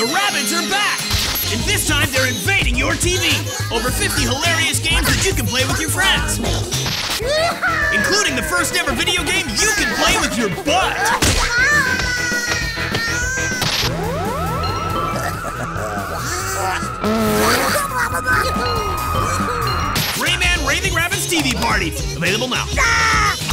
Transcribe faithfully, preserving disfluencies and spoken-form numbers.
The Rabbids are back! And this time they're invading your T V! Over fifty hilarious games that you can play with your friends! Including the first ever video game you can play with your butt! Rayman Raving Rabbids T V Party! Available now.